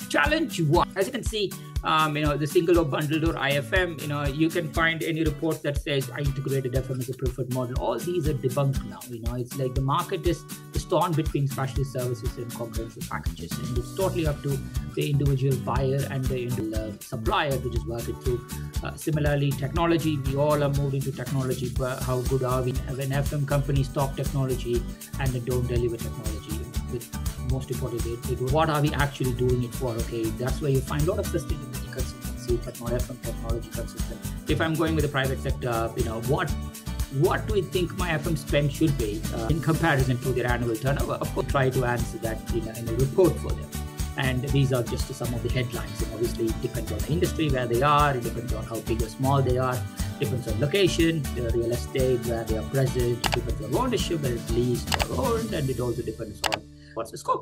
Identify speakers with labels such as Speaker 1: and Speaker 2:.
Speaker 1: Challenge one, as you can see, the single or bundled or IFM, you can find any report that says I integrated FM as a preferred model. All these are debunked now. It's like the market is torn between specialist services and comprehensive packages, and it's totally up to the individual buyer and the individual supplier to just work it through. Similarly, technology, we all are moving to technology, but how good are we when FM companies stop technology and they don't deliver technology? Most importantly, what are we actually doing it for? Okay, that's where you find a lot of sustainability consultancy, but not FM technology consultant. If I'm going with the private sector, what do we think my FM spend should be in comparison to their annual turnover? Of course, try to answer that in a report for them. And these are just some of the headlines. And obviously, it depends on the industry where they are. It depends on how big or small they are. It depends on location, the real estate, where they are present. It depends on ownership, whether it's leased or owned. And it also depends on what's the scope.